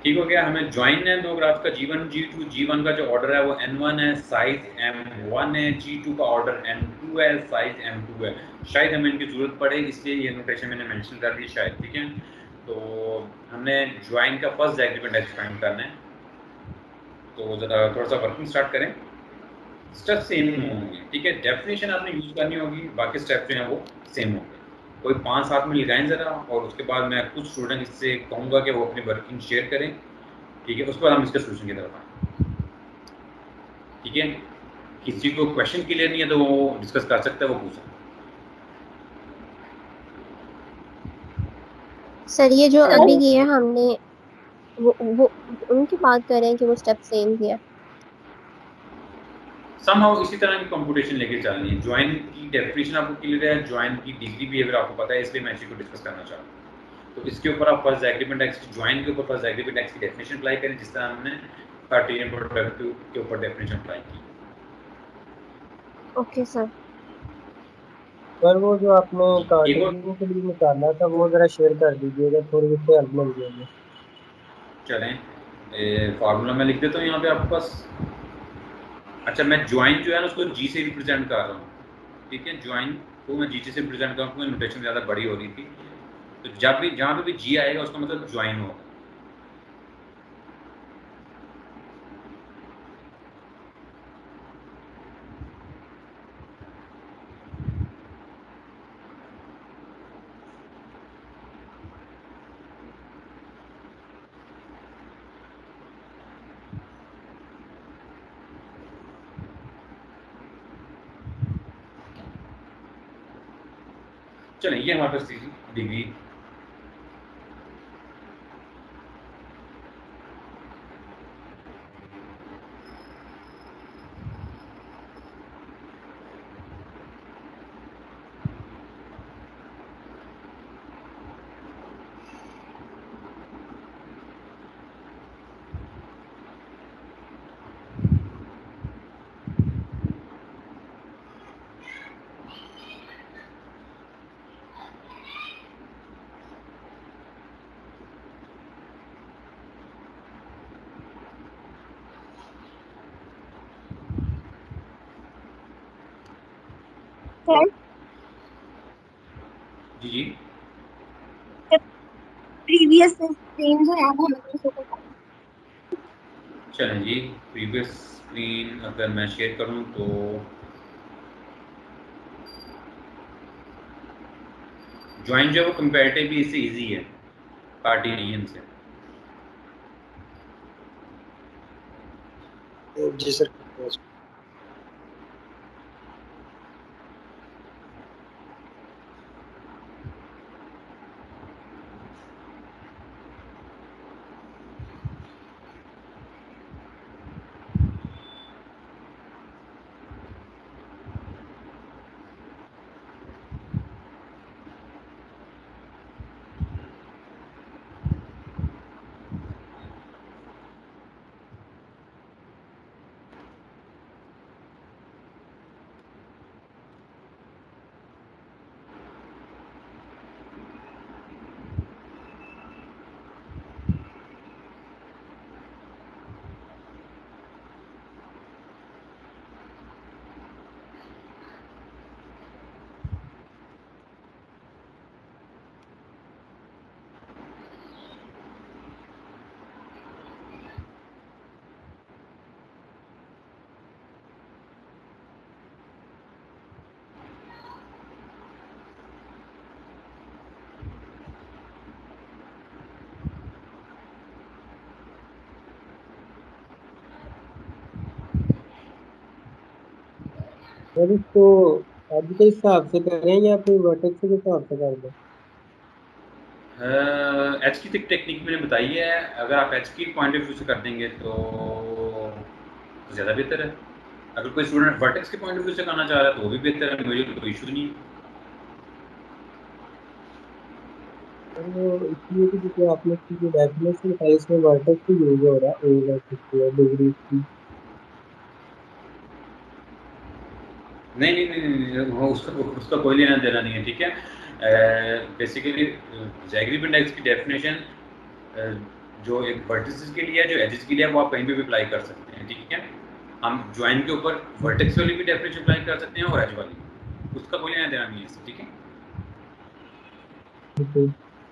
ठीक हो गया। हमें ज्वाइन है दो ग्राफ का G1 G2। G1 का जो ऑर्डर है वो N1 है, साइज M1 है। G2 का ऑर्डर N2 है, साइज M2 है। शायद हमें इनकी जरूरत पड़े, इसलिए ये नोटेशन मैंने मेंशन कर दी शायद। ठीक है, तो हमने ज्वाइन का फर्स्ट एग्रीमेंट एक्सपेंड करना है, तो जरा थोड़ा सा वर्किंग स्टार्ट करें। स्टेप सेम होंगे, ठीक है। डेफिनेशन आपने यूज करनी होगी, बाकी स्टेप जो है वो सेम होंगे। कोई 5-7 मिनट लगाएं ज़रा, और उसके बाद मैं कुछ स्टूडेंट इससे कहूँगा कि वो अपनी वर्किंग शेयर करें, ठीक है। उसके बाद हम इसके सोल्यूशन की तरफ आएँ, ठीक है। किसी को क्वेश्चन क्लियर नहीं है तो वो डिस्कस कर सकता है, वो पूछ सकता है। सर ये जो अभी किया हमने वो उनकी बात कर रहे हैं कि वो स्टेप सेम किया। समहाउ इसी तरह की कंप्यूटेशन लेके चलनी है। ज्वाइन की डेफिनेशन आपको क्लियर है, ज्वाइन की डिग्री बिहेवियर आपको पता है, इसलिए मैं इसी को डिस्कस करना चाहता हूँ। तो इसके ऊपर आप फर्स्ट एग्रीमेंट एक्ट की, ज्वाइन के ऊपर फर्स्ट एग्रीमेंट एक्ट की डेफिनेशन अप्लाई करें, जिस तरह हमने कार्टेशियन प्रोडक्ट के ऊपर डेफिनेशन अप्लाई की। Okay sir. सर वो जो आपने एक और कार्टेशियन के लिए निकाला था वो जरा शेयर कर दीजिएगा, थोड़ी उससे हेल्प मिल जाएगी। चलें, फार्मूला मैं लिख देता हूँ यहाँ पे आपके पास। अच्छा, मैं ज्वाइन जो है ना उसको जी से रिप्रेजेंट कर रहा हूँ, ठीक है। ज्वाइन को मैं जी से रिप्रेजेंट कर रहा हूँ, नोटेशन ज़्यादा बड़ी हो रही थी। तो जब भी जहाँ पे भी जी आएगा उसका मतलब ज्वाइन होगा। चलें, ये हमारे पास डिग्री। सर जी जी, प्रीवियस स्क्रीन जो है वो हमें शो करता चलें जी। प्रीवियस स्क्रीन अगर मैं शेयर करूँ तो ज्वाइन जो है वो कंपैरेटिवली इससे ईजी है कार्टेशियन से। जी सर। सर इसको आज के हिसाब से करें या फिर वर्टेक्स के हिसाब से कर दें? एच की टेक्निक मैंने बताई है, अगर आप एच की पॉइंट ऑफ व्यू से कर देंगे तो ज़्यादा बेहतर है। अगर कोई स्टूडेंट वर्टेक्स के पॉइंट ऑफ व्यू से करना चाह रहा है तो वो भी बेहतर है, मुझे कोई इशू नहीं है। सर वो इसलिए कि जैसे आपने इसकी जो डेफिनेशन है इसमें वर्टेक्स ही यूज हो रहा है, ए डिग्री की। नहीं नहीं नहीं, नहीं, नहीं, वो उसका उसका कोई लेना देना नहीं है, ठीक है। बेसिकली जैगरीब इंडेक्स की डेफिनेशन जो एक वर्टिसेस के लिए है, जो एजेस के लिए है, वो आप कहीं पे भी अप्लाई कर सकते हैं, ठीक है। हम ज्वाइन के ऊपर वर्टेक्स वाली भी डेफिनेशन अप्लाई कर सकते हैं और एज वाली, उसका कोई लेना देना नहीं है, ठीक है। ओके।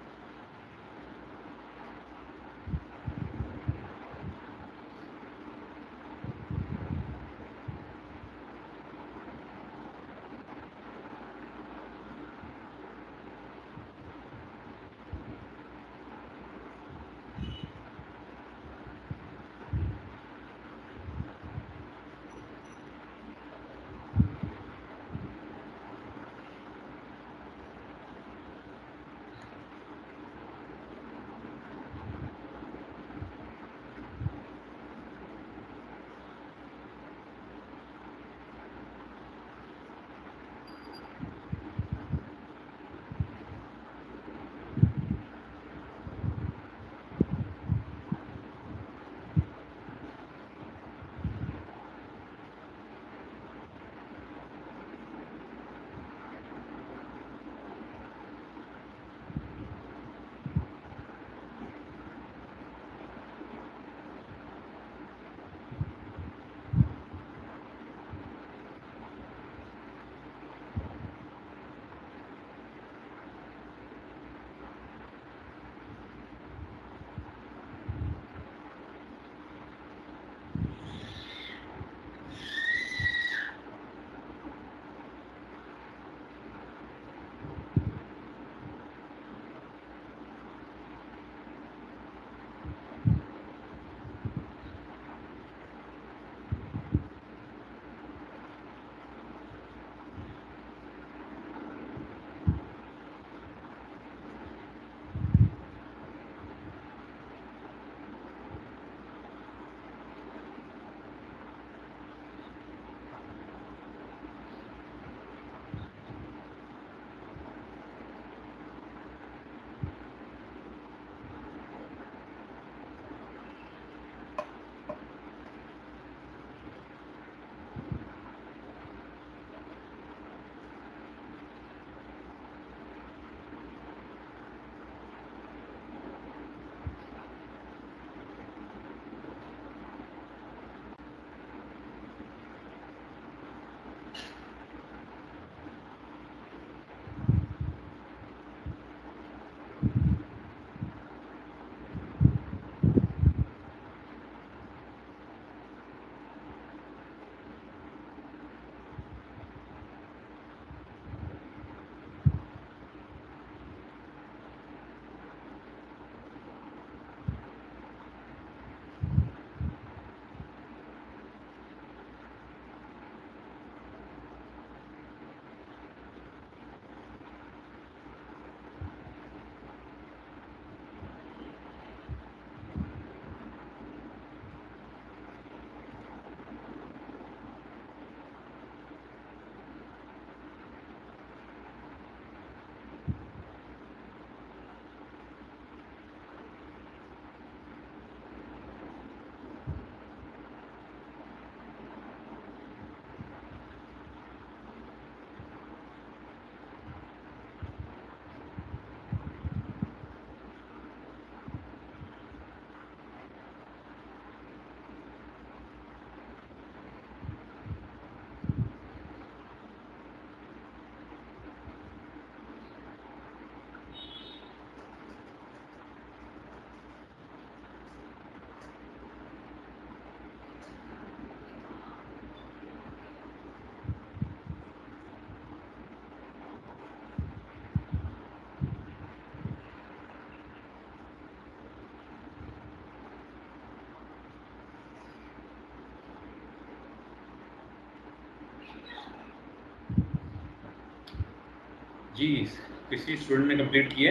जी, किसी स्टूडेंट ने कंप्लीट किए?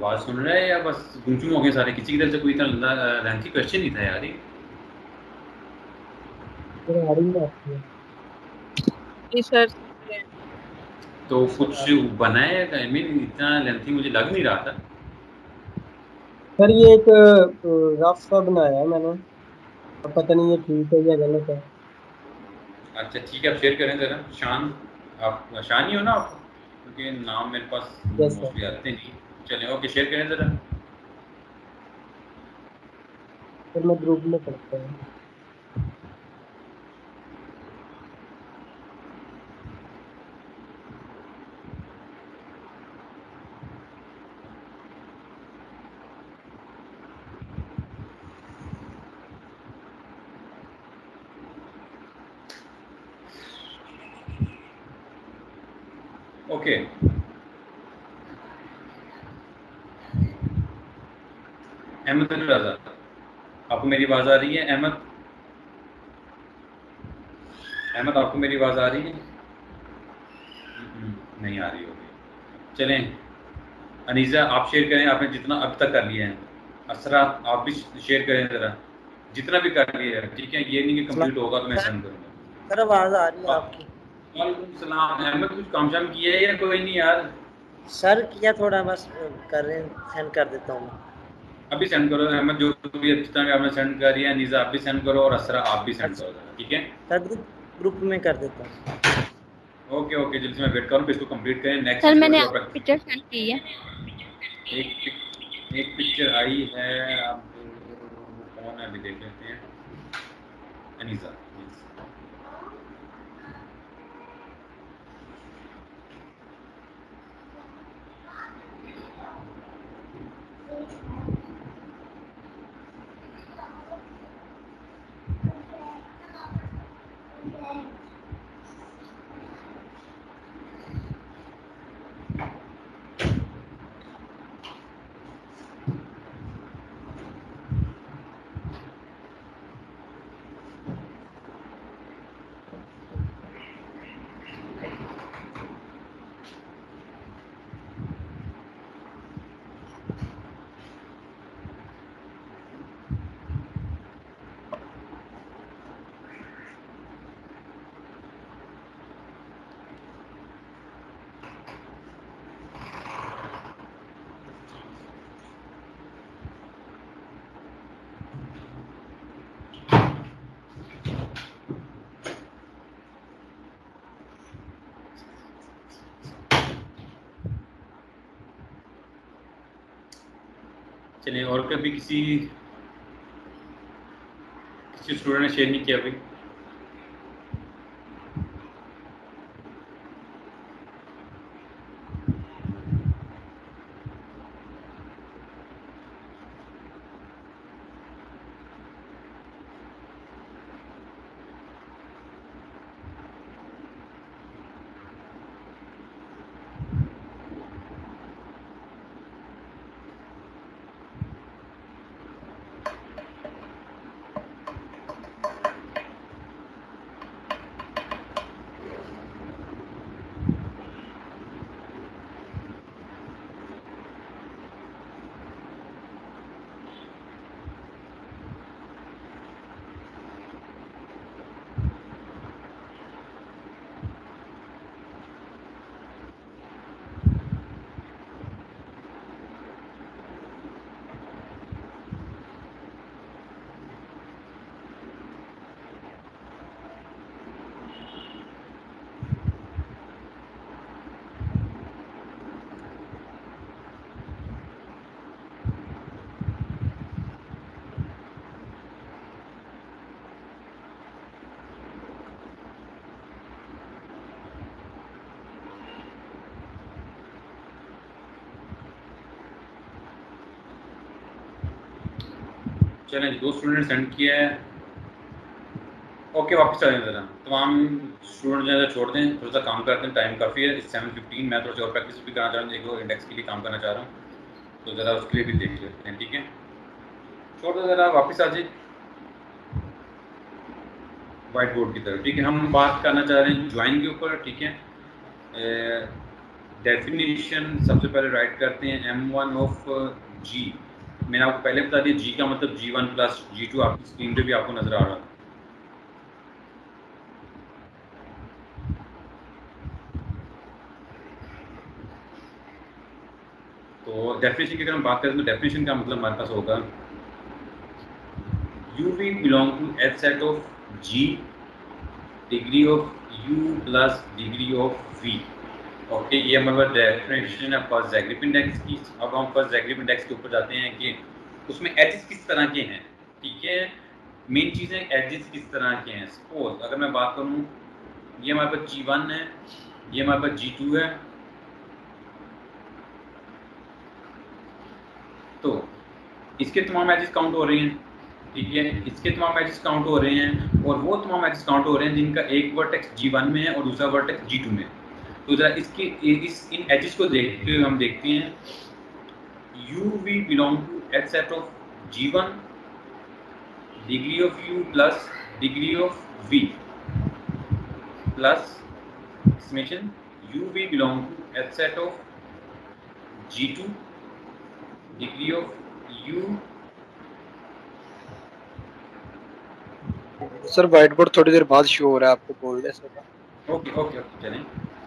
आवाज़ सुन रहा है या बस गुमसुम हो गए सारे? किसी की तरफ से कोई इतना लेंथी क्वेश्चन नहीं था यार ये। फिर आ रही है आपकी। जी सर। तो कुछ बनाए, आई मीन इतना लेंथी मुझे लग नहीं रहा था। सर ये एक रफ सा बनाया है मैंने, अब पता नहीं ये ठीक है या गलत है। अच्छा ठीक है, आप शेयर करें ज़रा। शान, आप शान ही हो ना आप? क्योंकि नाम मेरे पास यस सर। मोस्टली आते नहीं। चलें, ओके, शेयर करें ज़रा। फिर मैं ग्रुप में करता हूँ। ओके, अहमद रजा, आपको मेरी आवाज़ आ रही है? अहमद, अहमद आपको मेरी आवाज़ आ रही है? नहीं आ रही होगी। चलें, अनीसा आप शेयर करें, आपने जितना अब तक कर लिया है। असरा आप भी शेयर करें ज़रा, जितना भी कर लिया है, ठीक है? ये नहीं कि कंप्लीट होगा तो मैं सेंड करूँगा। सर आवाज आ रही है आपकी। वालेकुम सलाम। अहमद कुछ काम शाम किया है या कोई नहीं यार? सर किया थोड़ा, बस कर रहे हैं, सेंड कर देता हूँ। अभी सेंड करो अहमद, जो भी जितना भी आपने सेंड कर दिया। नीजा आप भी सेंड करो और असरा आप भी सेंड अच्छा करो ज़रा, ठीक है? सर ग्रुप में कर देता हूँ। ओके ओके, जल्दी से मैं वेट करूँ, इसको कंप्लीट करें। नेक्स्ट सर मैंने जो पिक्चर सेंड की है। एक पिक्चर आई है, अब वो कौन है अभी देख लेते हैं। अनीसा, चलिए, और कभी किसी स्टूडेंट ने शेयर नहीं किया अभी? चलें, 2 स्टूडेंट ने सेंड किया है। ओके, वापस आ जाएं ज़रा। तमाम स्टूडेंट जो है छोड़ दें, थोड़ा सा काम करते हैं, टाइम काफ़ी है। 7:15। मैं थोड़ा सा और प्रैक्टिस भी करना चाह रहा हूँ, एक दो इंडेक्स के लिए काम करना चाह रहा हूँ, तो ज़रा उसके लिए भी देख लेते हैं, ठीक है? छोड़ दो ज़रा, वापस आ जाए वाइट बोर्ड की तरफ, ठीक है? हम बात करना चाह रहे हैं ज्वाइन के ऊपर, ठीक है? डेफिनेशन सबसे पहले राइट करते हैं m1 ऑफ g। मैंने आपको पहले बता दिया g का मतलब g1 प्लस g2, आपकी स्क्रीन पे भी आपको नजर आ रहा है। तो डेफिनेशन की अगर हम बात करें तो डेफिनेशन का मतलब हमारे पास होगा uv belong to H set of g degree of u plus degree of v। Okay, ये हमारे डेफिनेशन है फर्स्ट ज़ैग्रिब इंडेक्स की। अब हम फर्स्ट ज़ैग्रिब इंडेक्स के ऊपर जाते हैं कि उसमें एजेस किस तरह के हैं। ठीक है, मेन चीज़ है एजेस किस तरह के हैं। सपोज अगर मैं बात करूँ, ये हमारे पास G1 है, ये हमारे पास G2 है, तो इसके तमाम एजेस काउंट हो रहे हैं। ठीक है, इसके तमाम एजेस काउंट हो रहे हैं और वो तमाम एजेस काउंट हो रहे हैं जिनका एक वर्टेक्स G1 में है और दूसरा वर्टेक्स G2 में। तो जरा इसके इन एजेस को देखते हुए हम देखते हैं uv belong to H set of G1 degree of u plus degree of v plus summation uv belong to H set of G2 degree of u। Sir white board थोड़ी देर बाद शो हो रहा है, आपको बोल दे सर। ओके ओके ओके, चलें।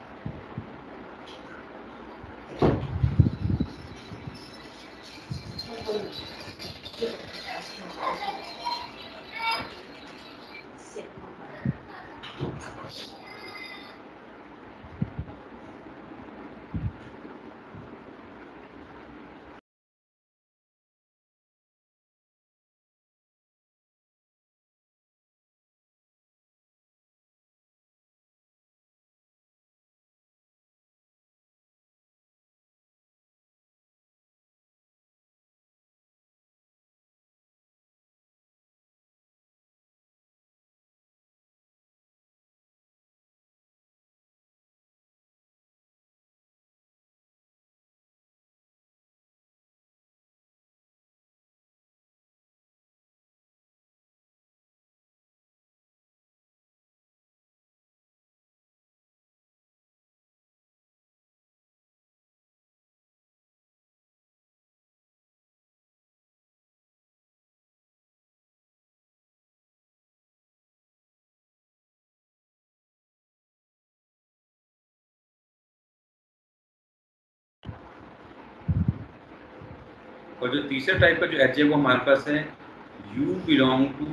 और जो तीसरे टाइप का जो एज है वो हमारे पास है u belong to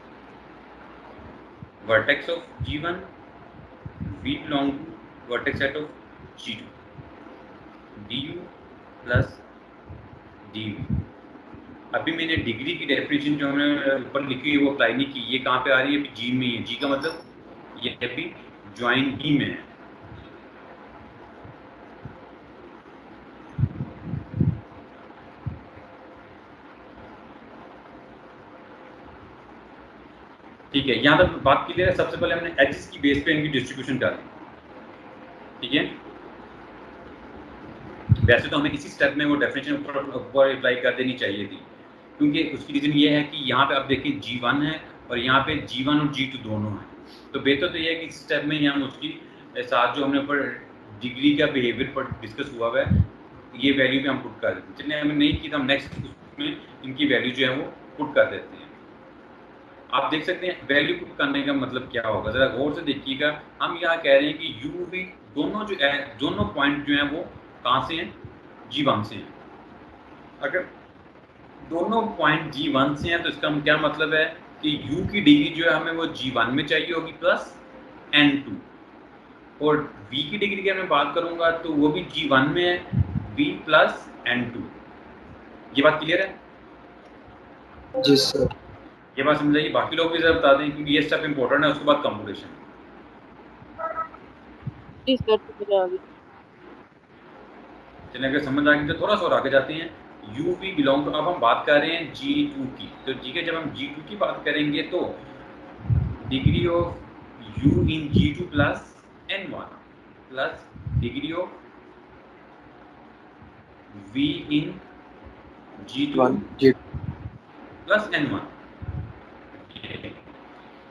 vertex of G1, v belong to vertex set of G2, du plus dv। अभी मैंने डिग्री की डेफिनेशन जो हमने ऊपर लिखी है वो अप्लाई नहीं की। ये कहाँ पे आ रही है? अभी जी में है। जी का मतलब ये अभी ज्वाइन ई में है। ठीक है, यहाँ तक बात क्लियर है। सबसे पहले हमने एजेस की बेस पे इनकी डिस्ट्रीब्यूशन कर दी। ठीक है, वैसे तो हमें इसी स्टेप में वो डेफिनेशन ऊपर अप्लाई कर देनी चाहिए थी, क्योंकि उसकी रीज़न ये है कि यहाँ पे आप देखिए G1 है और यहाँ पे G1 और G2 दोनों हैं। तो बेहतर तो ये है कि इस स्टेप में हम उसकी साथ जो हमने ऊपर डिग्री का बिहेवियर पर डिस्कस हुआ है ये वैल्यू पे हम पुट कर देते हैं। चलिए हमें नहीं की तो हम नेक्स्ट उसमें इनकी वैल्यू जो है वो पुट कर देते हैं। आप देख सकते हैं वैल्यू पुट करने का मतलब क्या होगा, ज़रा गौर से देखिएगा। हम यहाँ कह रहे हैं कि यू वी दोनों जो है, दोनों पॉइंट जो हैं वो कहाँ से हैं? G1 से हैं। अगर दोनों पॉइंट G1 से हैं तो इसका क्या मतलब है कि U की डिग्री जो है हमें वो G1 में चाहिए होगी प्लस N2, और V की डिग्री की मैं बात करूंगा तो वो भी G1 में है, V प्लस N2। ये बात क्लियर है? जी सर। ये बात समझाइए, बाकी लोग भी जरा बता दें क्योंकि ये स्टेप इंपॉर्टेंट है। उसके बाद कंप्यूटेशन। जी सर, समझ आ गई। चलिए अगर समझ आ गई तो थोड़ा सा और आगे जाते हैं। यू वी बिलोंग टू, अब हम बात कर रहे हैं G2 की। तो ठीक है, जब हम G2 की बात करेंगे तो degree of U in G2 plus N1 plus degree of V in G2 plus N1।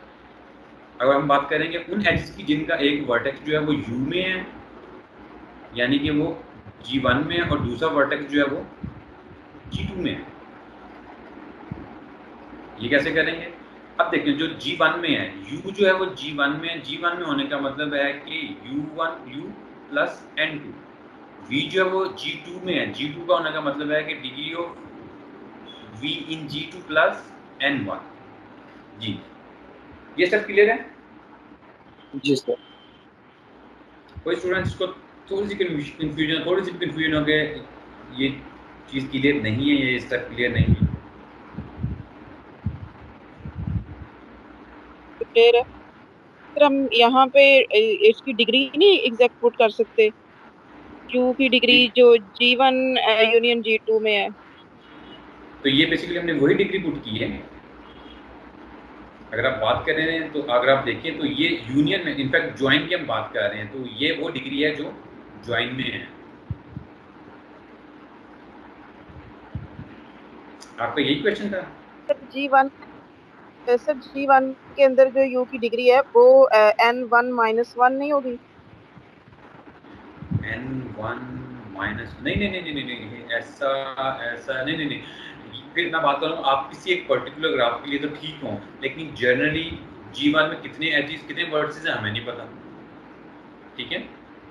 अगर हम बात करेंगे उन एजेस की जिनका एक वर्टेक्स जो है वो U में है यानी कि वो G1 में है और दूसरा वर्टेक्स जो है वो G2 में है। ये कैसे करेंगे? अब देखिए जो G1 में है, U जो है वो G1 में है। G1 में होने का मतलब है कि U प्लस N2। V जो है वो G2 में है। G2 का होने का मतलब है कि degree of V in G2 plus N1। जी, ये सब क्लियर है? जी सर। कोई स्टूडेंट्स को थोड़ी सी कंफ्यूजन हो गए, ये चीज़ क्लियर नहीं है, ये स्टेप क्लियर नहीं है। क्लियर है सर। हम यहाँ पे इसकी डिग्री नहीं एग्जैक्ट पुट कर सकते, Q की डिग्री जो G1 यूनियन G2 में है। तो ये बेसिकली हमने वही डिग्री पुट की है। अगर आप बात कर रहे हैं तो अगर आप देखें तो ये यूनियन में, इनफैक्ट ज्वाइन की हम बात कर रहे हैं, तो ये वो डिग्री है जो ज्वाइन में है। आपका यही क्वेश्चन था? सर G1 के अंदर जो U की डिग्री है वो N1-1 नहीं होगी? N1 माइनस नहीं, ऐसा नहीं। फिर मैं बात कर रहा हूँ, आप किसी एक पर्टिकुलर ग्राफ के लिए तो ठीक हो, लेकिन जनरली G1 में कितने एजेस, कितने वर्सेस हैं, हमें नहीं पता। ठीक है,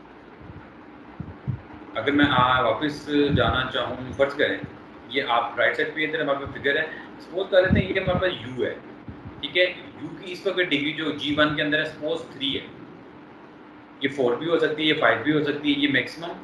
अगर मैं वापस जाना चाहूँ, फर्ज करें ये आप राइट साइड पे, इधर हमारे पास फिगर है, सपोज कर लेते हैं ये हमारे पास U है। ठीक है, U की इस वक्त डिग्री जो G1 के अंदर है सपोज 3 है। ये 4 भी हो सकती है, ये 5 भी हो सकती है, ये मैक्सिमम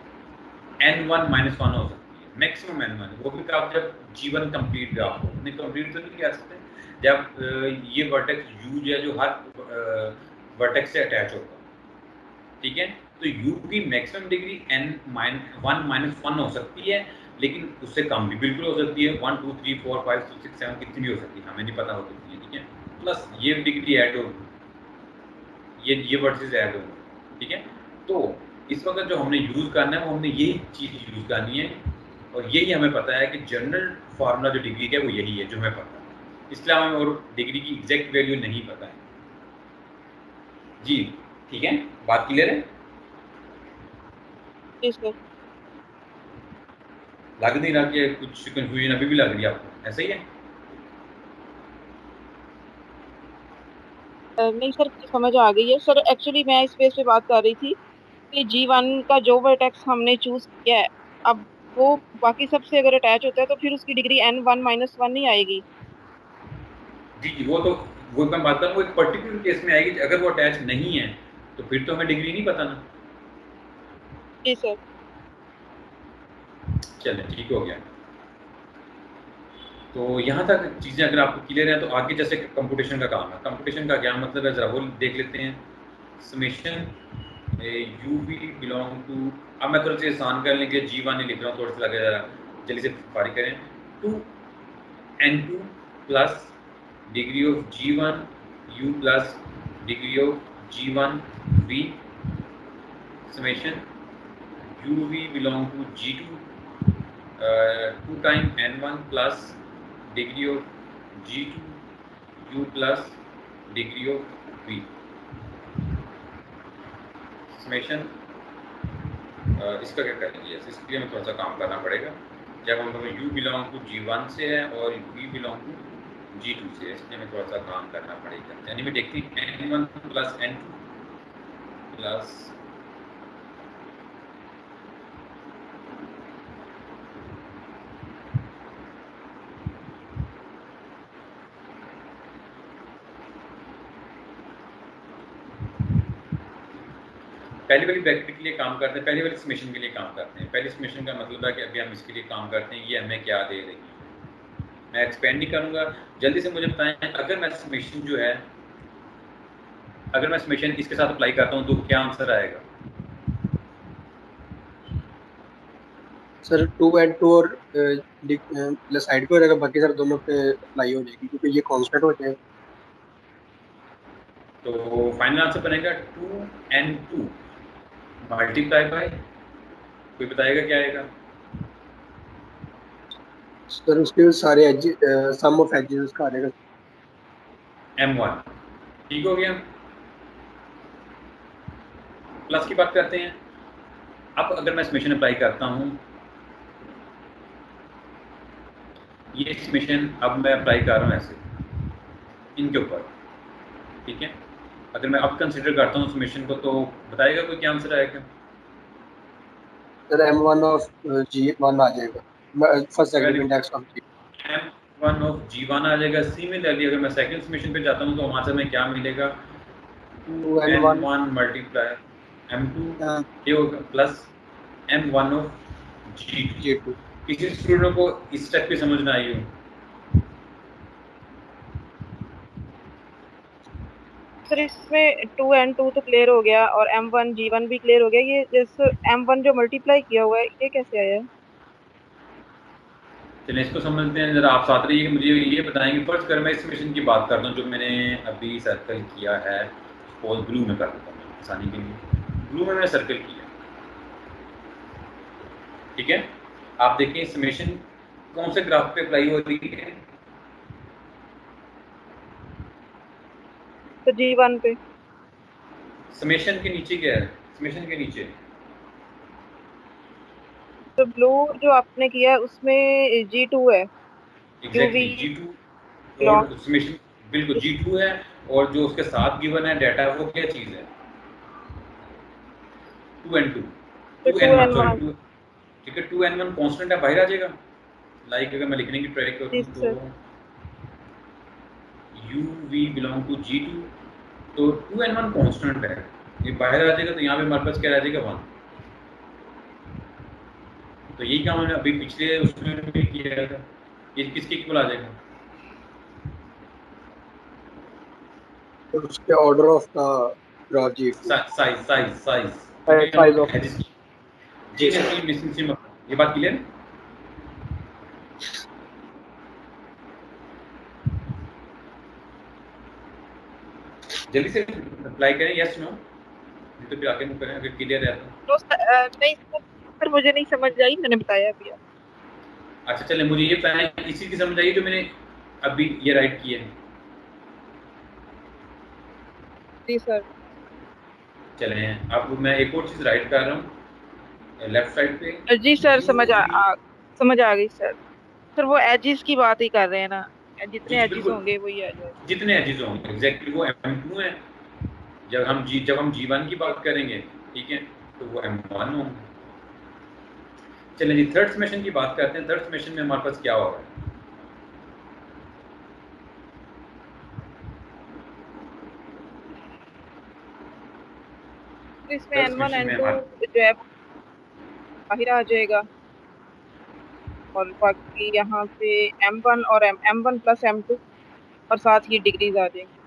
N1-1 हो सकती है, मैक्सिमम N1। वो भी आप जब G1 कंप्लीट ग्राफ हो, नहीं कंप्लीट तो नहीं कह सकते, जब ये वर्टेक्स U जो है जो हर वर्टेक्स से अटैच होगा। ठीक है, तो U की मैक्सिमम डिग्री N1-1 हो सकती है, लेकिन उससे कम भी बिल्कुल हो सकती है, 1 2 3 4 5 6 7 कितनी भी हो सकती है, हमें नहीं पता हो सकती है। ठीक है, प्लस ये डिग्री ऐड होगी, ये वर्सेस ऐड होगी। ठीक है, तो इस वक्त जो हमने यूज़ करना है वो हमने यही चीज़ यूज़ करनी है, और यही हमें पता है कि जनरल फार्मूला जो डिग्री का है वो यही है जो हमें पता है, इसलिए हमें और डिग्री की एग्जैक्ट वैल्यू नहीं पता है। जी ठीक है, बात क्लियर है? जी सर। लग नहीं रहा कि कुछ कंफ्यूजन अभी भी लग रही है आपको, ऐसा ही है? नहीं सर, समझ आ गई है सर। एक्चुअली मैं इस बेस पे बात कर रही थी कि G1 का जो वर्टेक्स हमने चूज किया है, अब वो बाकी सबसे अगर अटैच होता है तो फिर उसकी डिग्री N1-1 नहीं आएगी? जी, वो मैं बात कर रहा हूँ, वो एक पर्टिकुलर केस में आएगी, अगर वो अटैच नहीं है तो फिर तो हमें डिग्री नहीं पता ना। जी सर। चले ठीक हो गया। तो यहाँ तक चीज़ें अगर आपको क्लियर है तो आगे जैसे कंप्यूटेशन का काम है, कंप्यूटेशन का क्या मतलब है ज़रा वो देख लेते हैं। Summation U V belong to, अब मैं थोड़ा सा आसान करने के लिए G1 ही लिख रहा हूँ, थोड़ा सा लगे ज़रा जल्दी से फारिग करें। 2N2 plus degree of G1 U plus degree of G1 V summation U V belong to G2 2 time N1 plus degree of G2 U plus degree of V summation. इसका क्या करेंगे, इसके लिए हमें थोड़ा सा काम करना पड़ेगा। जब हम हमें U बिलोंग टू G1 से है और V बिलोंग टू G2 से है, इसलिए हमें थोड़ा सा काम करना पड़ेगा। यानी मैं देखती N1 प्लस N2 प्लस पहली वाली ब्रैकेट के लिए काम करते हैं, पहली वाली समेशन के लिए काम करते हैं। पहली समेशन का मतलब है कि अभी हम इसके लिए काम करते हैं, ये हमें क्या दे रही है। मैं एक्सपेंड नहीं करूँगा, जल्दी से मुझे बताएं, अगर मैं समेशन जो है, अगर मैं समेशन इसके साथ अप्लाई करता हूँ तो क्या आंसर आएगा? सर 2N2 और प्लस साइड पे हो जाएगा, बाकी सर दोनों पे अप्लाई हो जाएगी क्योंकि ये कांस्टेंट हो जाएगा। तो फाइनल आंसर बनेगा 2N2 मल्टीप्लाई बाय, कोई बताएगा क्या आएगा? सर उसके सारे एज सम ऑफ एजेस उसका आ जाएगा। M1 ठीक हो गया। प्लस की बात करते हैं, अब अगर मैं समेशन अप्लाई करता हूँ, ये समेशन अब मैं अप्लाई कर रहा हूँ ऐसे इनके ऊपर, ठीक है। अगर मैं अब कंसिडर करता हूँ समेशन को, तो बताएगा कोई क्या आंसर आएगा? सर M1 ऑफ G1 आ जाएगा, first second index of G। M1 ऑफ G1 आ जाएगा। सिमिलरली अगर मैं सेकंड समेशन पे जाता हूँ तो वहाँ से हमें क्या मिलेगा? 2n1 मल्टीप्लाई M2 ये होगा प्लस M1 ऑफ G2। किसी स्टूडेंट को इस स्टेप की समझ में आई हो? सर इसमें 2n2 तो क्लियर हो गया और M1 G1 भी क्लियर हो गया। ये जैसे M1 जो मल्टीप्लाई किया हुआ है ये कैसे आया है? चलिए इसको समझते हैं जरा। आप साथ रहिए, मुझे ये बताएंगे। फर्स्ट कर मैं इस मिशन की बात करता हूँ जो मैंने अभी सर्कल किया है। सपोज ब्लू में कर देता हूँ आसानी के लिए। ब्लू में मैंने सर्कल किया, ठीक है। आप देखें समेशन कौन से ग्राफ पे अप्लाई हो रही है? तो G1 पे। समेशन के नीचे क्या है? समेशन के नीचे तो ब्लू जो आपने किया है उसमें G2 है। एग्जैक्टली UV G2 और समेशन बिल्कुल G2 है, और जो उसके साथ गिवन है डाटा वो क्या चीज है? 2n2 2n1 सॉरी 2, ठीक है। 2n1 कांस्टेंट है, बाहर आ जाएगा। लाइक अगर मैं लिखने की ट्राई करूँ तो UV बिलोंग टू G2, तो 2n1 कांस्टेंट है, ये बाहर आ जाएगा। तो यहाँ पे हमारे पास क्या रह जाएगा? 1। तो यही काम हमने अभी पिछले उसमें भी किया था। ये किसके इक्वल आ जाएगा? तो उसके order of the graph G2 size size size size of G missing सिम। ये बात क्लियर है? जल्दी से अप्लाई करें, यस नो, नहीं तो फिर आगे मुझे करें अगर क्लियर है तो। नहीं सर मुझे नहीं समझ आई, मैंने बताया अभी। अच्छा चले, मुझे ये बताएं इसी की समझ आई जो मैंने अभी ये राइट किए हैं? जी सर। चले अब मैं एक और चीज राइट कर रहा हूँ लेफ्ट साइड पे। जी सर समझ आ गई सर। सर वो एजिस की बात ही कर रहे हैं ना, जी जितने जी एजिस बिल्कुल, होंगे वही आ जाए। जितने एजिज होंगे एग्जैक्टली वो M2 है। जब हम G1 की बात करेंगे, ठीक है, तो वो M1 होंगे। चलिए जी थर्ड समेशन की बात करते हैं। थर्ड समेशन में हमारे पास क्या हो रहा है? तो इसमें थर्ड N1 समेशन में N2 हमारे जो है बाहर आ जाएगा और बाकी यहाँ पे M1 और M1 प्लस M2 और साथ ही डिग्रीज आ जाएंगी।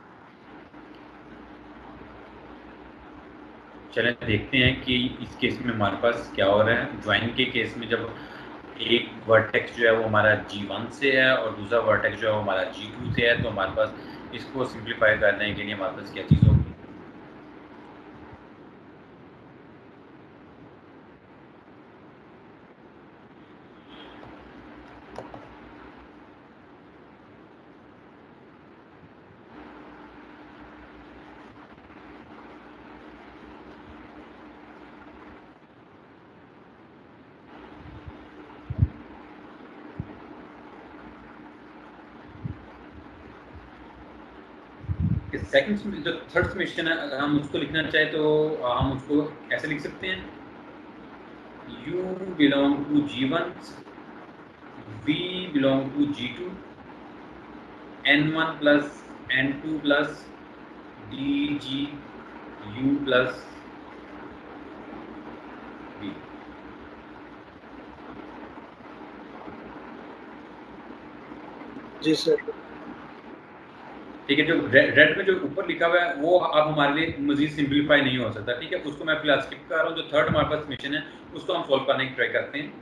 चलें देखते हैं कि इस केस में हमारे पास क्या हो रहा है। ज्वाइन के केस में जब एक वर्टेक्स जो है वो हमारा G1 से है और दूसरा वर्टेक्स जो है वो हमारा G2 से है, तो हमारे पास इसको सिंप्लीफाई करने के लिए हमारे पास क्या चीज़ होगी? सेकंड जो थर्ड समेशन है, अगर हम उसको लिखना चाहें तो हम उसको ऐसे लिख सकते हैं, U belong to G1, V belong to G2, N1 plus N2 plus DGU plus V। जी सर। ठीक है, जो रेड में जो ऊपर लिखा हुआ है वो अब हमारे लिए मजीद सिंपलीफाई नहीं हो सकता, ठीक है। उसको मैं फिलहाल स्किप कर रहा हूँ। जो थर्ड हमारे पास मिशन है उसको हम सॉल्व करने की ट्राई करते हैं।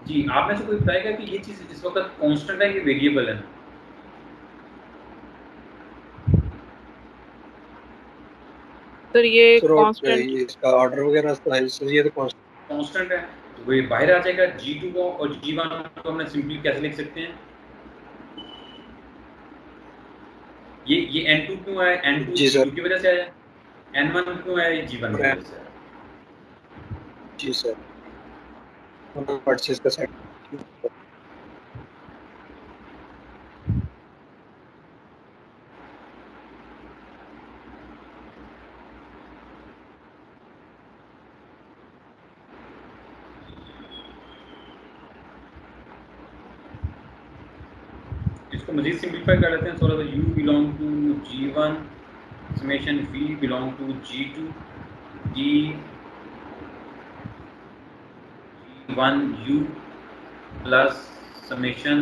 जी, आप में से कोई बताएगा कि ये चीज़ इस वक़्त कांस्टेंट है कि वेरिएबल है? सर ये सर और कांस्टेंट ये इसका ऑर्डर वगैरह साइज ये तो कौन कांस्टेंट है, तो ये बाहर आ जाएगा। G2 को और G1 को हमने सिंपली कैसे लिख सकते हैं? ये N2 क्यों है? N2 जी सर। G2 की वजह से आया। N1 क्यों है? ये G1 की वजह से आया। जी सर, परचेज का सेट। इसको मज़ीद सिंपलीफाई कर लेते हैं थोड़ा सा। U belong to G1 summation V belong to G2 G1U plus summation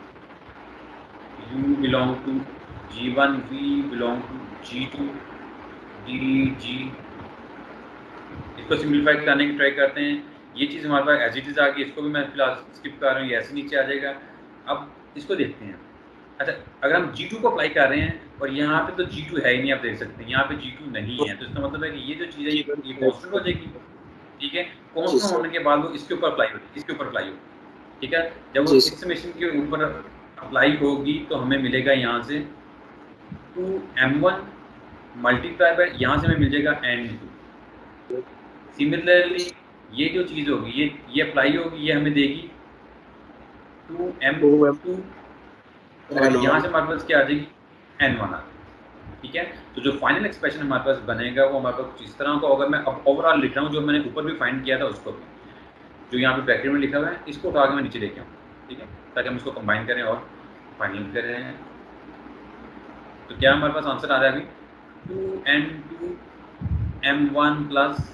U belong to G1 V belong to G2 DG। इसको सिंपलीफाई करने की ट्राई करते हैं। ये चीज़ हमारे पास एज इट इज़ आ गई, इसको भी मैं फिलहाल स्किप कर रहा हूँ, ये ऐसे नीचे आ जाएगा। अब इसको देखते हैं। अच्छा, अगर हम G2 को अप्लाई कर रहे हैं और यहाँ पे तो G2 है ही नहीं, आप देख सकते हैं यहाँ पे G2 नहीं है, तो इसका मतलब है कि ये जो चीज़ है ये कांस्टेंट हो जाएगी। ठीक है, कांस्टेंट होने के बाद वो इसके ऊपर अप्लाई होगी, इसके ऊपर अप्लाई होगी। ठीक है, जब वो इस समेशन के ऊपर अप्लाई होगी तो हमें मिलेगा यहाँ से 2m1 मल्टीप्लाई बाय यहाँ से हमें मिल जाएगा n2। सिमिलरली ये जो चीज़ होगी ये अप्लाई होगी, ये हमें देगी 2m2 और यहाँ से हमारे पास क्या आ जाएगी n1 आ जाएगी। ठीक है, तो जो फाइनल एक्सप्रेशन हमारे पास बनेगा वो हमारे पास कुछ इस तरह का होगा। मैं अब ओवरऑल लिख रहा हूँ, जो मैंने ऊपर भी फाइंड किया था उसको भी, जो यहाँ पे ब्रैकेट में लिखा हुआ है इसको उठा के मैं नीचे लेके आऊँ। ठीक है, ताकि हम इसको कंबाइन करें और फाइनल कर रहे हैं। तो क्या हमारे पास आंसर आ रहा है अभी 2n2 m1 plus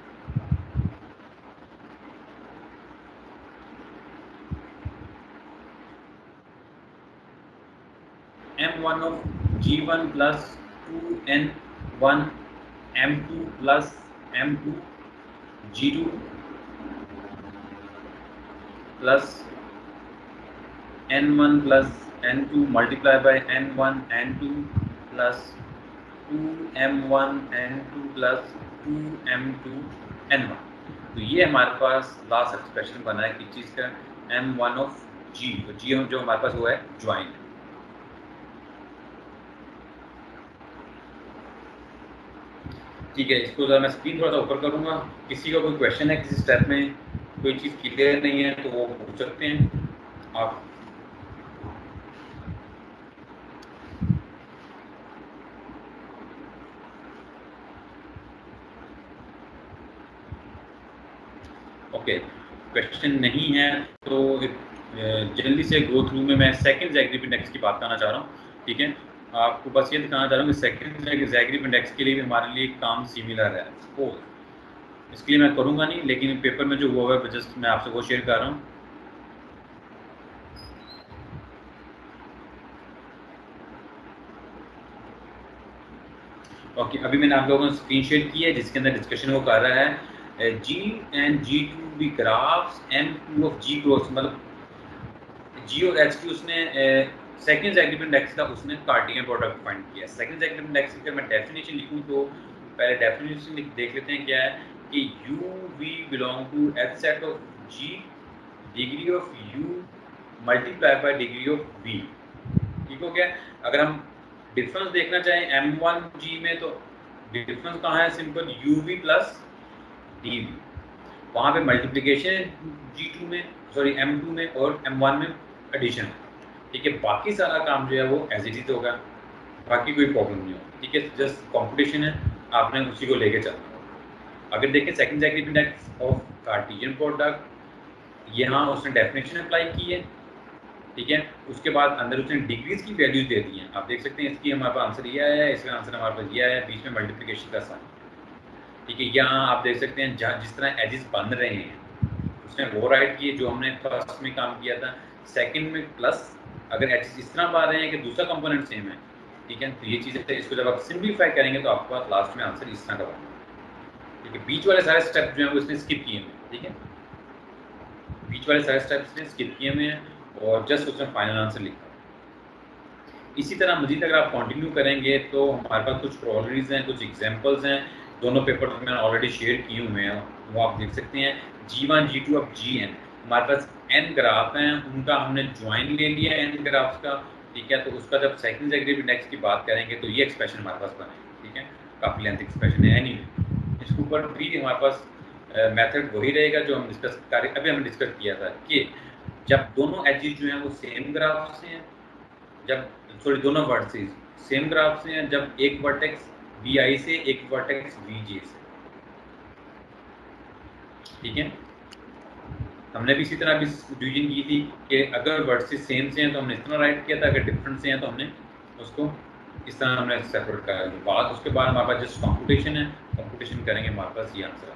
m1 of G1 plus 2n1 m2 plus m2 G2 plus n1 plus n2 multiply by n1 n2 plus 2m1 n2 plus 2m2 n1। तो ये हमारे पास लास्ट एक्सप्रेशन बना है किस चीज़ का, m1 of G। तो G जो हमारे पास वो है ज्वाइंट। ठीक है, इसको ज़रा मैं स्क्रीन थोड़ा सा ऊपर करूँगा। किसी का कोई क्वेश्चन है किसी स्टेप में, कोई चीज़ क्लियर नहीं है तो वो पूछ सकते हैं आप। ओके, क्वेश्चन नहीं है तो जल्दी से गो थ्रू में मैं सेकंड ज़ैगरीब इंडेक्स की बात करना चाह रहा हूँ। ठीक है, आपको बस ये दिखाना चाह रहा हूँ कि सेकंड ज़ैगरीब इंडेक्स के लिए भी हमारे लिए काम सिमिलर है। सपोज इसके लिए मैं करूँगा नहीं, लेकिन पेपर में जो हुआ है जस्ट मैं आपसे वो शेयर कर रहा हूँ। ओके, अभी मैंने आप लोगों को स्क्रीन शेयर की है जिसके अंदर डिस्कशन वो कर रहा है G and G2 भी graphs M2 of G cross, मतलब G और H की उसने सेकंड ज़ैगरीब इंडेक्स का उसने कार्टेशियन प्रोडक्ट फाइंड किया। सेकंड ज़ैगरीब इंडेक्स की अगर मैं डेफिनेशन लिखूं तो पहले डेफिनेशन देख लेते हैं क्या है कि UV belong to H set of G degree of U multiply by degree of V। ठीक हो गया। अगर हम डिफरेंस देखना चाहें M1 G में तो डिफरेंस कहाँ है, सिंपल UV प्लस DV। वहाँ पे मल्टीप्लिकेशन G2 में, सॉरी M2 में, और M1 में एडिशन। ठीक है, बाकी सारा काम जो है वो एज इट इज होगा, बाकी कोई प्रॉब्लम नहीं होगी। ठीक है, जस्ट कंपटीशन है, आपने उसी को लेके चलना होगा। अगर देखें second Zagreb index of Cartesian product, यहाँ उसने डेफिनेशन अप्लाई की है। ठीक है, उसके बाद अंदर उसने डिग्रीज की वैल्यूज दे दी हैं। आप देख सकते हैं इसकी हमारे पास आंसर ये आया है, इसका आंसर हमारे पास ये आया है, बीच में मल्टीप्लिकेशन का साइन। ठीक है, यहाँ आप देख सकते हैं जहाँ जिस तरह एजेस बन रहे हैं उसने वो राइट किए जो हमने फर्स्ट में काम किया था। सेकंड में प्लस अगर एजेस इस तरह बन रहे हैं कि दूसरा कंपोनेंट सेम है। ठीक है, तो ये चीज़ें इसको जब आप सिंप्लीफाई करेंगे तो आपके पास लास्ट में आंसर इस तरह का बनेगा। ठीक है, बीच वाले सारे स्टेप जो हैं वो इसने स्किप किए हैं। ठीक है, बीच वाले सारे स्टेप्स ने स्किप किए हुए हैं और जस्ट उसमें फाइनल आंसर लिखा। इसी तरह मजीद अगर आप कंटिन्यू करेंगे तो हमारे पास कुछ कॉलरीज हैं, कुछ एग्जांपल्स हैं, दोनों पेपर में मैंने ऑलरेडी शेयर किए हुए हैं, वो आप देख सकते हैं। G1 G2 अब Gn, हमारे पास n ग्राफ हैं, उनका हमने ज्वाइन ले लिया n ग्राफ्स का, ठीक है। तो उसका जब सेकंड डेरिवेटिव इंडेक्स की बात करेंगे तो ये एक्सप्रेशन हमारे पास बनेगा, ठीक है। काफ़ी लेंथ एक्सप्रेशन है। एनीवे इसके ऊपर भी हमारे पास मेथड वही रहेगा जो हम डिस्कस कर अभी हमने डिस्कस किया था कि जब दोनों एजेस जो हैं वो सेम ग्राफ से हैं, जब सॉरी दोनों वर्टिसेस सेम ग्राफ से हैं, जब एक वर्टेक्स vi से एक वर्टेक्स vj से, ठीक है। हमने भी इसी तरह भी डिवीजन की थी कि अगर वर्टिसेस सेम से हैं तो हमने इस तरह राइट किया था, अगर डिफरेंट से हैं तो हमने उसको इस तरह हमने सेपरेट करा। बात उसके बाद हमारे पास जस्ट कंप्यूटेशन है, कंप्यूटेशन करेंगे हमारे पास ये आंसर।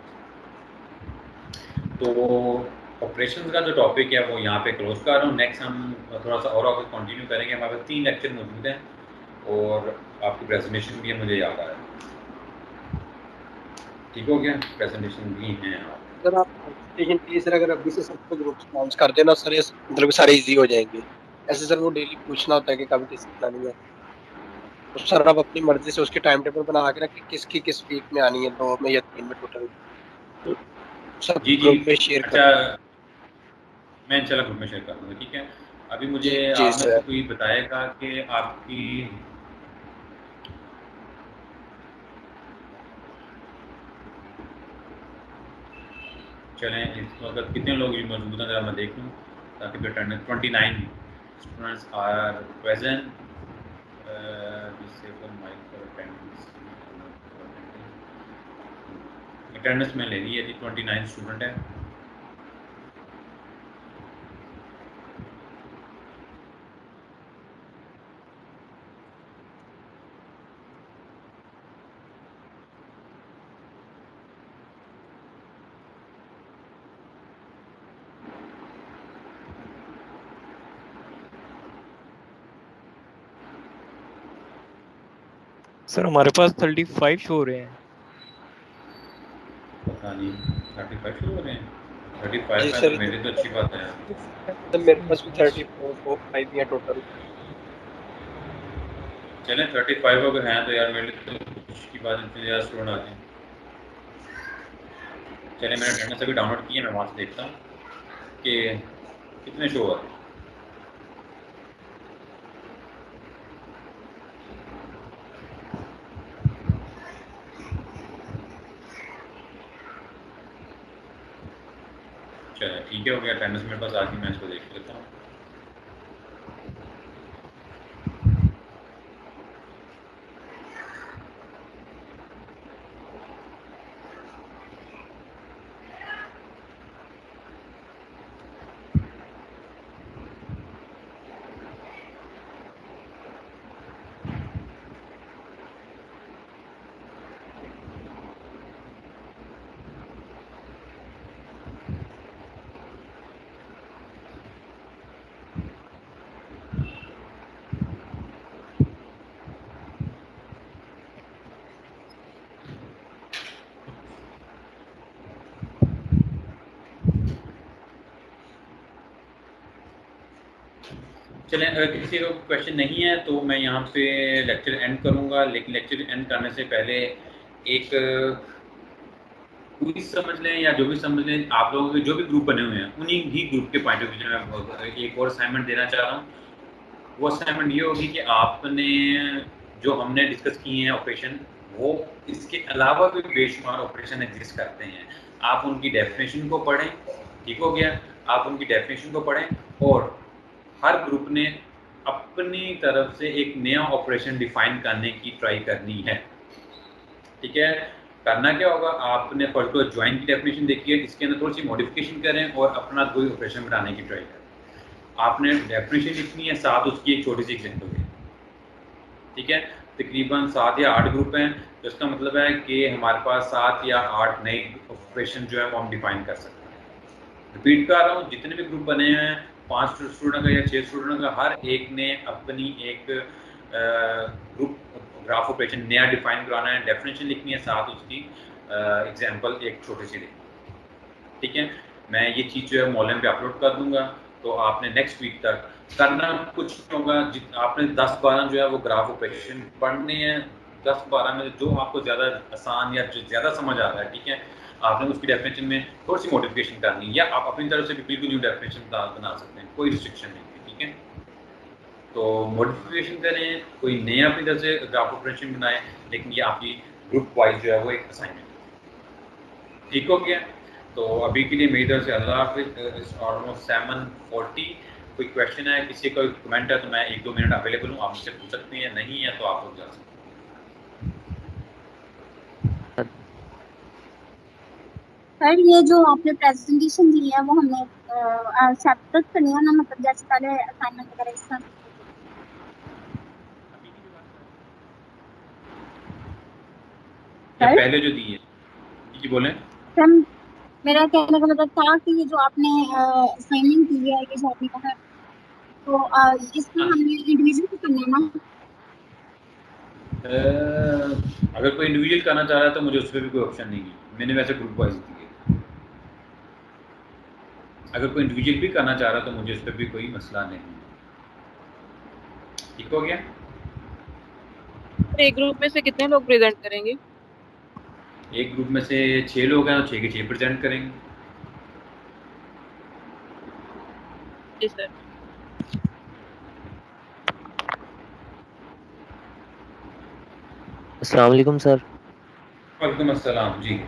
तो ऑपरेशंस का जो टॉपिक है वो यहाँ पे क्लोज कर रहा हूँ। नेक्स्ट हम थोड़ा सा और आगे कंटिन्यू करेंगे। हमारे पास 3 लेक्चर मौजूद हैं और आपकी प्रेजेंटेशन भी है, मुझे याद आ रहा है। ठीक हो गया, प्रेजेंटेशन भी है सर। आप प्रेजेंटेशन प्लीज सर अगर अभी से सब कुछ ग्रुप अनाउंस कर देना सर, ये मतलब सारे इजी हो जाएंगे। ऐसे सर वो डेली पूछना होता है कि कभी किसकी प्लानिंग है, तो सर आप अपनी मर्जी से उसके टाइम टेबल बना के रखें किसकी किस वीक में आनी है, 2 में या 3 में टोटल, तो सब जी ग्रुप में शेयर कर। अच्छा, मैं इंशाल्लाह ग्रुप में शेयर कर दूँगा, ठीक है। अभी मुझे जी आप में से सर। कोई बताएगा कि आपकी चलें इस वक्त कितने लोग मौजूद हैं, जरा मैं देख लूँ ताकि attendance 29 students are present. Attendance में ले ली है जी, 29 स्टूडेंट है। सर हमारे पास 35 शो हो रहे हैं। पता नहीं 35 शो हो रहे हैं। 35 जी है सर, तो मेरे तो अच्छी बात है। तो मेरे पास भी 34 5 है टोटल। चलें 35 अगर हैं तो यार मेरे तो कुछ की बात इतने ज़्यादा स्टूडेंट आते हैं। चलें मैंने अटेंडेंस अभी डाउनलोड की है, मैं वहाँ से देखता हूँ कि कितने शो हो रहे हैं। चलिए ठीक है, हो गया। अटेंडेंस मेरे पास आके मैं इसको देख लेता हूँ। चलें अगर किसी को क्वेश्चन नहीं है तो मैं यहाँ पे लेक्चर एंड करूँगा, लेकिन लेक्चर एंड करने से पहले एक क्विज समझ लें या जो भी समझ लें, आप लोगों के जो भी ग्रुप बने हुए हैं उन्हीं ही ग्रुप के पॉइंट ऑफ व्यू से मैं एक और असाइनमेंट देना चाह रहा हूँ। वो असाइनमेंट ये होगी कि आपने जो हमने डिस्कस किए हैं ऑपरेशन, वो इसके अलावा भी बेशुमार ऑपरेशन एग्जिस्ट करते हैं। आप उनकी डेफिनेशन को पढ़ें, ठीक हो गया। आप उनकी डेफिनेशन को पढ़ें और हर ग्रुप ने अपनी तरफ से एक नया ऑपरेशन डिफाइन करने की ट्राई करनी है, ठीक है। करना क्या होगा, आपने फर्स्ट को ज्वाइन की डेफिनेशन देखी है, इसके अंदर थोड़ी सी मॉडिफिकेशन करें और अपना कोई ऑपरेशन बनाने की ट्राई करें। आपने डेफिनेशन लिखनी है, साथ उसकी एक छोटी सी एग्जाम्पल दें, ठीक है। तकरीबन 7 या 8 ग्रुप हैं, तो इसका मतलब है कि हमारे पास 7 या 8 नए ऑपरेशन जो है वो हम डिफाइन कर सकते हैं। रिपीट कर रहा हूँ, जितने भी ग्रुप बने हैं 5 स्टूडेंट का या 6 स्टूडेंट का, हर एक ने अपनी एक ग्रुप ग्राफ ऑपरेशन नया डिफाइन कराना है, डेफिनेशन लिखनी है, साथ उसकी एग्जांपल एक छोटी सी लिखनी, ठीक है। मैं ये चीज़ जो है मॉलम पे अपलोड कर दूंगा। तो आपने नेक्स्ट वीक तक करना कुछ नहीं होगा, आपने 10-12 जो है वो ग्राफ ऑपरेशन पढ़ने हैं। 10-12 में जो आपको ज़्यादा आसान या जो ज़्यादा समझ आ रहा है, ठीक है, आपने उसकी डेफिनेशन में थोड़ी सी मॉडिफिकेशन करनी है, या आप अपनी तरफ से भी बिल्कुल न्यू डेफिनेशन बना सकते हैं, कोई रिस्ट्रिक्शन नहीं है, ठीक है। तो मॉडिफिकेशन करें, कोई नया अपनी तरफ से ग्राफ ऑपरेशन बनाए, लेकिन ये आपकी ग्रुप वाइज जो है वो एक असाइनमेंट है। ठीक हो गया? तो अभी के लिए मेरी तरफ से अल्लाह हाफिज़। ऑलमोस्ट 7:40। कोई क्वेश्चन है, किसी का कमेंट है तो मैं 1-2 मिनट अवेलेबल हूँ, आप मुझसे पूछ सकते हैं, नहीं है तो आप लोग जा सकते हैं। सर ये जो आपने प्रेजेंटेशन दी है वो हमें सेपरेट करनी है ना, मतलब जैसे पहले असाइनमेंट वगैरह इस तरह। या पहले जो दी है जी बोलें। सर मेरा कहने का मतलब था कि ये जो आपने असाइनमेंट दी है, ये जो आपने कहा, तो इसमें हमने इंडिविजुअल करना है ना? अगर कोई इंडिविजुअल करना चाह रहा है तो मुझे उस पर भी कोई ऑप्शन नहीं है, मैंने वैसे ग्रुप वाइज दी है। अगर कोई इंडिविजुअल भी करना चाह रहा है तो मुझे उस पर भी कोई मसला नहीं है। ठीक हो गया? एक ग्रुप में से कितने लोग प्रेजेंट करेंगे? एक ग्रुप में से 6 लोग हैं तो 6 के 6 प्रेजेंट करेंगे। जी सर। अस्सलाम वालेकुम सर। वालेकुम अस्सलाम जी।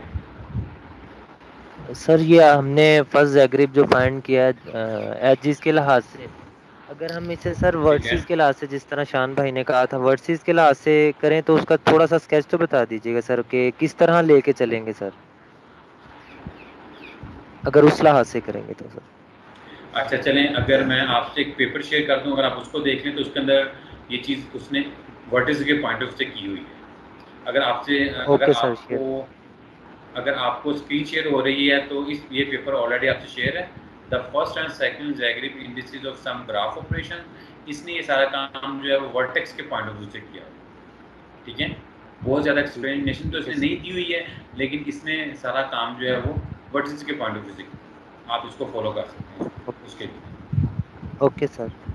सर ये हमने फर्स्ट एग्रीब जो फाइंड किया है एजिस के लिहाज से, अगर हम इसे सर वर्सेस के लिहाज से, जिस तरह शान भाई ने कहा था वर्सेस के लिहाज से करें, तो उसका थोड़ा सा स्केच तो बता दीजिएगा सर कि किस तरह लेके चलेंगे सर, अगर उस लिहाज से करेंगे तो सर। अच्छा चलें, अगर मैं आपसे एक पेपर शेयर कर दूं, अगर आप उसको देख लें तो उसके अंदर ये चीज़ उसने वर्टिस के पॉइंट ऑफ से की हुई है। अगर आपसे अगर आपको स्क्रीन शेयर हो रही है तो ये पेपर ऑलरेडी आपसे शेयर है। The first and second Zagreb indices of some graph operation, इसने ये सारा काम जो है वो वर्टेक्स के पॉइंट ऑफ व्यू से किया। ठीक है, बहुत ज़्यादा एक्सप्लेनेशन तो इसने नहीं दी हुई है, लेकिन इसने सारा काम जो है वो वर्टेक्स के पॉइंट ऑफ व्यू से किया। आप इसको फॉलो कर सकते हैं उसके लिए। Okay sir.